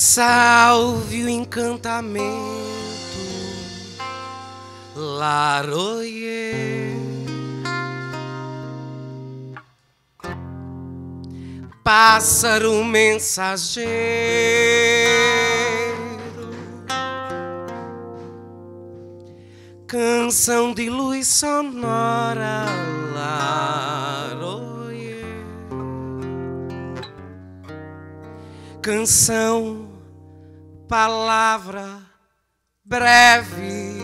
Salve o encantamento, laroie. Pássaro mensageiro, canção de luz sonora, laroie. Canção, palavra breve.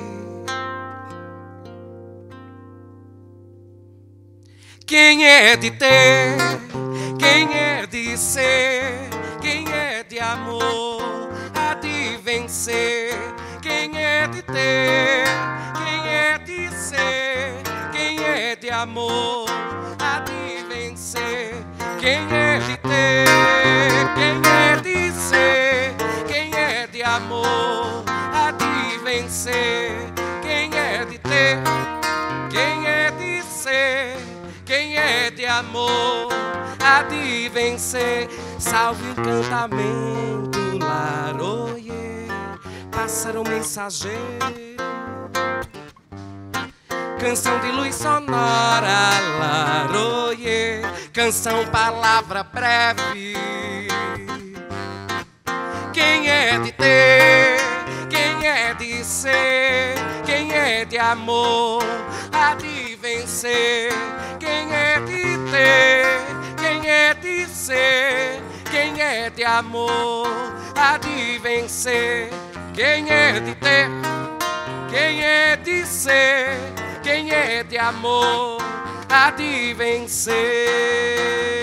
Quem é de ter, quem é de ser, quem é de amor, há de vencer. Quem é de ter, quem é de ser, quem é de amor, há de vencer. Quem é de ter, quem é de ser, quem é de amor, há de vencer. Quem é de ter, quem é de ser, quem é de amor, há de vencer. Salve o encantamento, laroie, pássaro mensageiro, canção de luz sonora, laroie. Canção, palavra breve. Quem é de ter, quem é de ser, quem é de amor, há de vencer. Quem é de ter, quem é de ser, quem é de amor, há de vencer. Quem é de ter, quem é de ser, quem é de amor, há de vencer.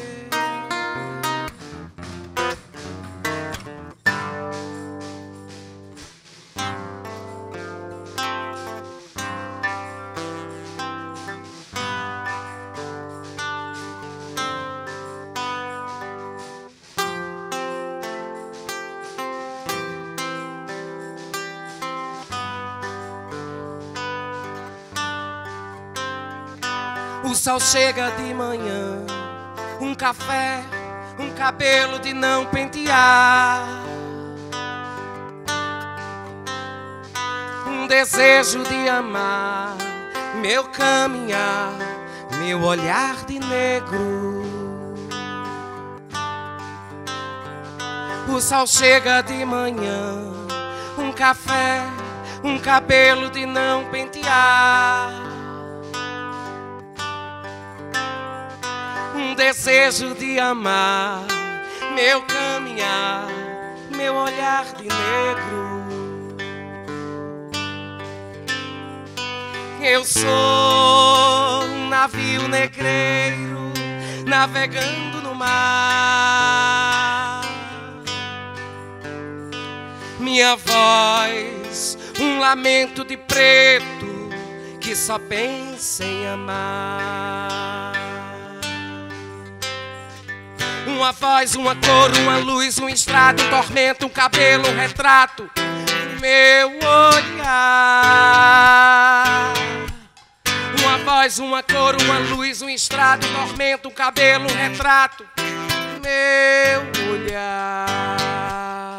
O sol chega de manhã, um café, um cabelo de não pentear, um desejo de amar, meu caminhar, meu olhar de negro. O sol chega de manhã, um café, um cabelo de não pentear, um desejo de amar, meu caminhar, meu olhar de negro. Eu sou um navio negreiro navegando no mar. Minha voz, um lamento de preto que só pensa em amar. Uma voz, uma cor, uma luz, um estrado, um tormento, um cabelo, um retrato, meu olhar. Uma voz, uma cor, uma luz, um estrado, um tormento, um cabelo, um retrato, meu olhar.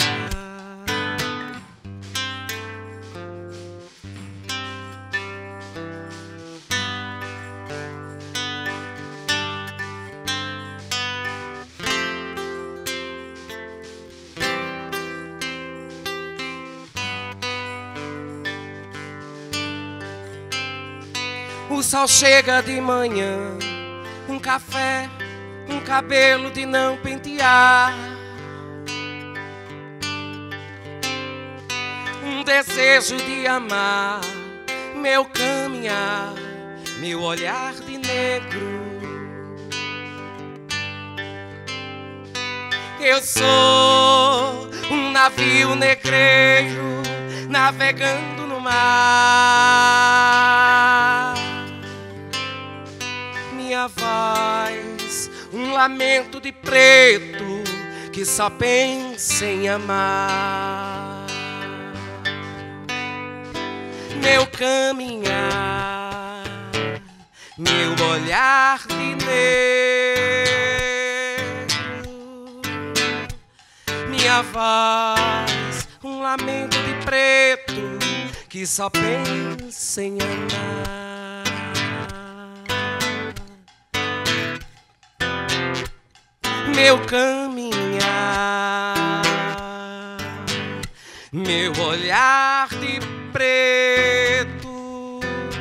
O sol chega de manhã, um café, um cabelo de não pentear, um desejo de amar, meu caminhar, meu olhar de negro. Eu sou um navio negreiro navegando no mar. Minha voz, um lamento de preto que só pensa em amar. Meu caminhar, meu olhar de negro. Minha minha voz, um lamento de preto que só pensa em amar. Meu caminhar, meu olhar de preto,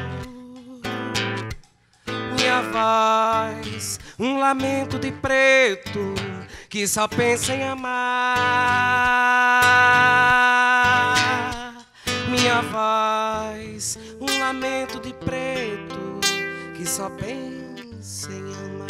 minha voz, um lamento de preto que só pensa em amar. Minha voz, um lamento de preto que só pensa em amar.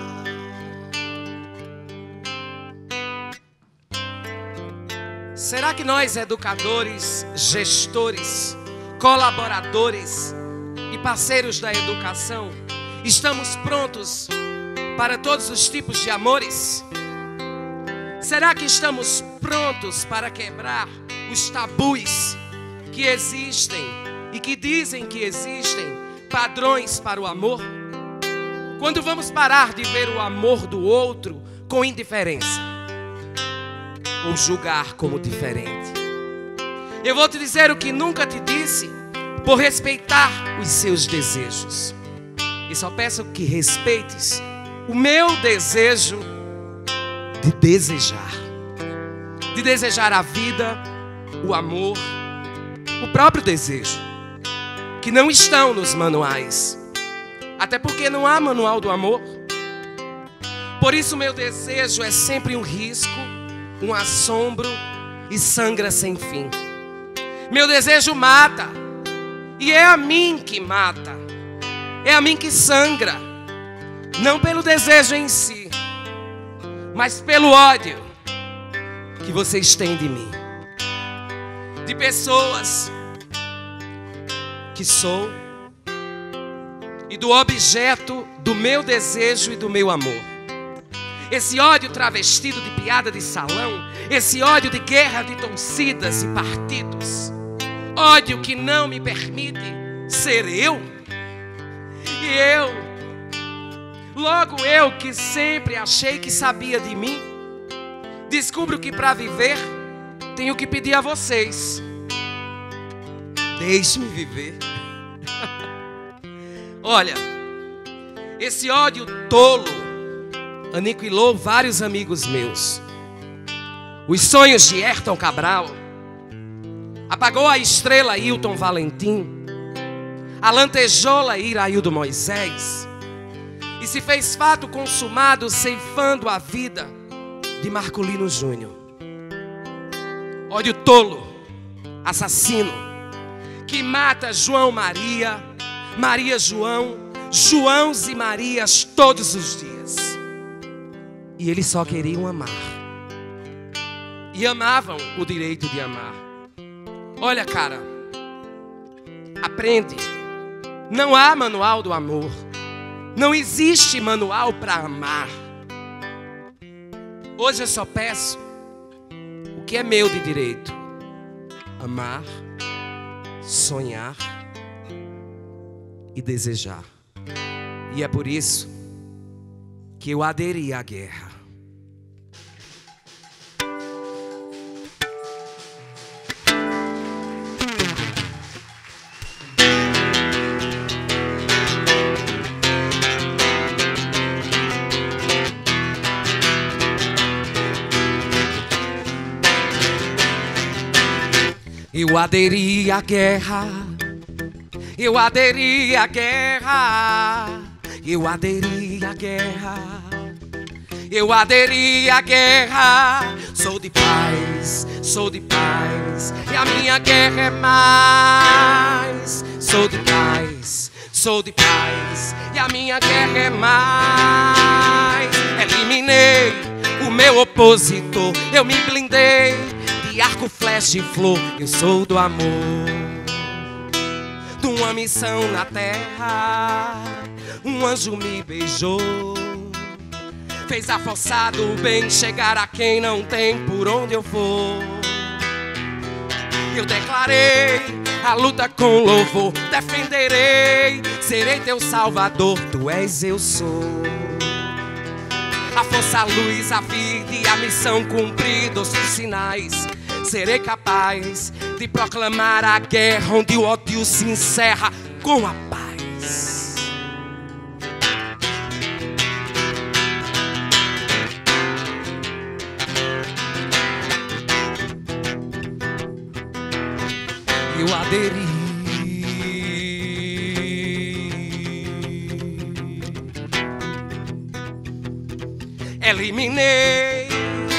Será que nós, educadores, gestores, colaboradores e parceiros da educação, estamos prontos para todos os tipos de amores? Será que estamos prontos para quebrar os tabus que existem e que dizem que existem padrões para o amor? Quando vamos parar de ver o amor do outro com indiferença ou julgar como diferente? Eu vou te dizer o que nunca te disse, por respeitar os seus desejos. E só peço que respeites o meu desejo de desejar a vida, o amor, o próprio desejo, que não estão nos manuais, até porque não há manual do amor. Por isso meu desejo é sempre um risco, um assombro e sangra sem fim. Meu desejo mata, e é a mim que mata, é a mim que sangra, não pelo desejo em si, mas pelo ódio que vocês têm de mim, de pessoas que sou e do objeto do meu desejo e do meu amor. Esse ódio travestido de piada de salão, esse ódio de guerra de torcidas e partidos, ódio que não me permite ser eu. E logo eu que sempre achei que sabia de mim, descubro que para viver tenho que pedir a vocês: deixe-me viver. Olha, esse ódio tolo aniquilou vários amigos meus. Os sonhos de Ayrton Cabral, apagou a estrela Hilton Valentim, a lantejola Iraildo Moisés, e se fez fato consumado ceifando a vida de Marcolino Júnior. Ódio tolo, assassino, que mata João Maria, Maria João, Joãos e Marias todos os dias. E eles só queriam amar. E amavam o direito de amar. Olha, cara, aprende. Não há manual do amor. Não existe manual para amar. Hoje eu só peço o que é meu de direito: amar, sonhar e desejar. E é por isso que eu aderi à guerra. Eu aderi à guerra, eu aderi à guerra, eu aderi à guerra, eu aderi à guerra. Sou de paz, e a minha guerra é mais. Sou de paz, e a minha guerra é mais. Eliminei o meu opositor, eu me blindei de arco, flecha e flor. Eu sou do amor, de uma missão na terra. Um anjo me beijou, fez a força do bem chegar a quem não tem por onde eu vou. Eu declarei a luta com louvor, defenderei, serei teu salvador. Tu és, eu sou. a força, a luz, a vida e a missão cumpridos os sinais. Serei capaz de proclamar a guerra onde o ódio se encerra com a paz. Eu aderi, eliminei,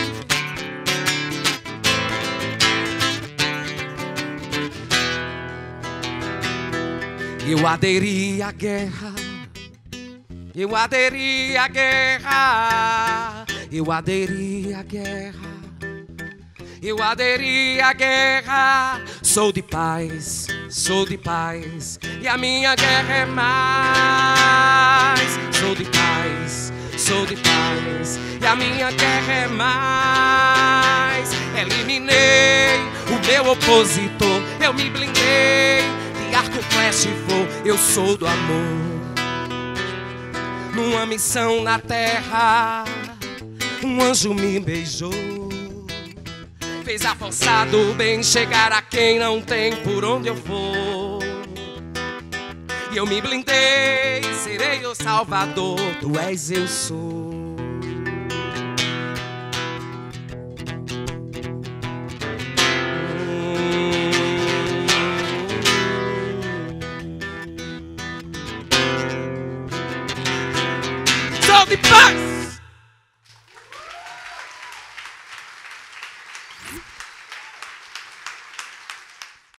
eu aderi à guerra, eu aderi à guerra, eu aderi à guerra, eu aderi à guerra. Sou de paz, e a minha guerra é mais. Sou de paz, e a minha guerra é mais. Eliminei o meu opositor, eu me blindei de arco, flecha e voo. Eu sou do amor, numa missão na terra, um anjo me beijou. Fez a força do bem chegar a quem não tem por onde eu vou. E eu me blindei, serei o salvador. Tu és, eu sou. Sou de paz.